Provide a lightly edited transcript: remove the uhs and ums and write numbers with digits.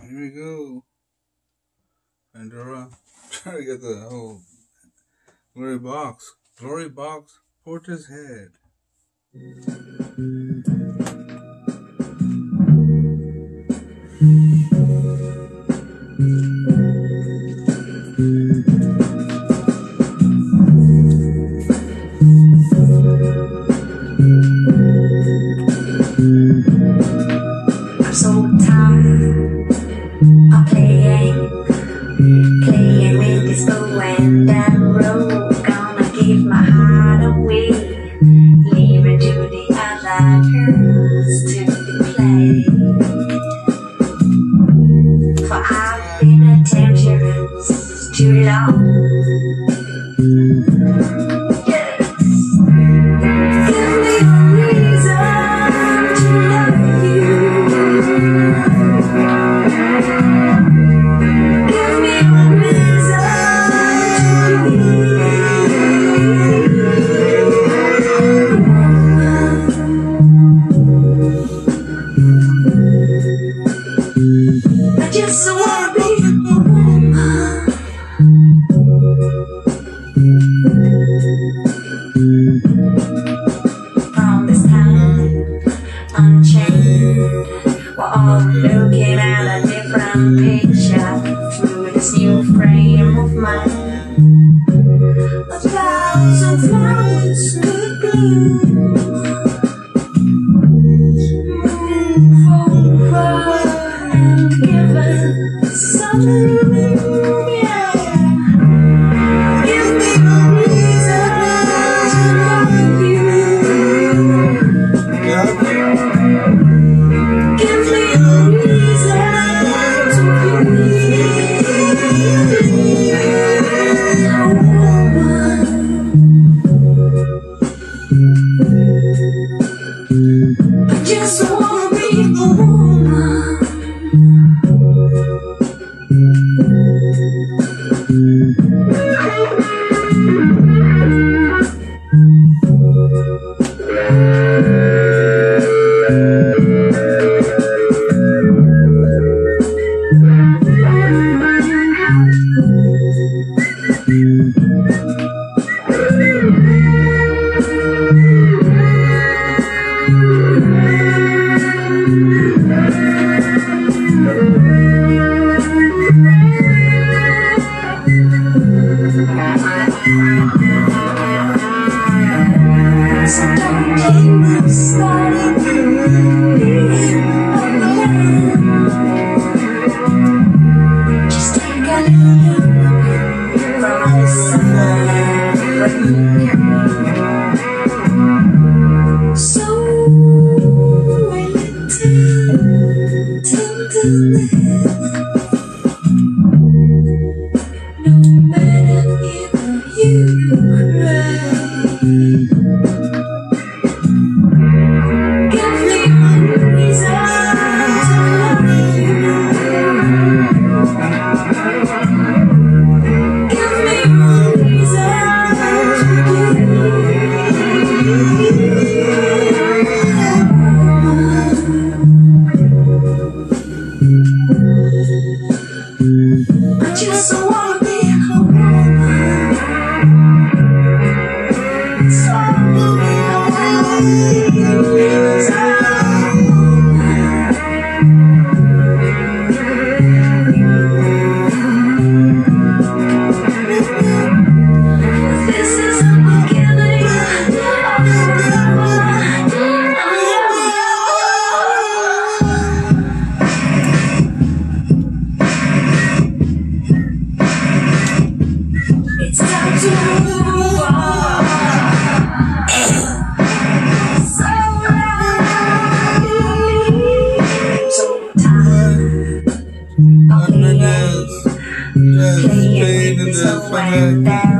Here we go. Pandora. Trying to get the whole Glory Box. Glory Box Portishead. I'm so tired of playing with this bow and arrow. Gonna give my heart away, leave it to the other girls to play. For I've been adventurous too long. I just wanna be a woman. From this time unchained, we're all looking at a different picture through this new frame of mind. 1,000 flowers could bloom. Move over and give it some room, yeah. Give me a reason to love you. Give me a reason to be a woman. I just wanna be a woman. So don't take this starting being a man. Just take a look from the side, but you can. So a little tenderness, no matter if you cry. I just wanna be a woman. So this is the beginning of it's time to move on. So tired of playing with this old and